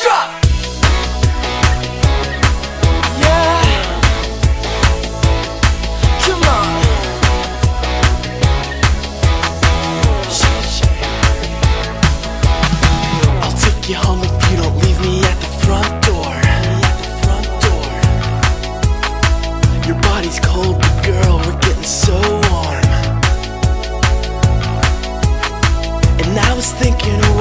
drop. Yeah, come on. I'll take you home if you don't leave me at the front door. Your body's cold, but girl, we're getting so warm. And I was thinking,